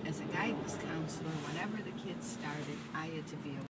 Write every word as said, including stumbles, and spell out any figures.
as a guidance counselor, whenever the kids started, I had to be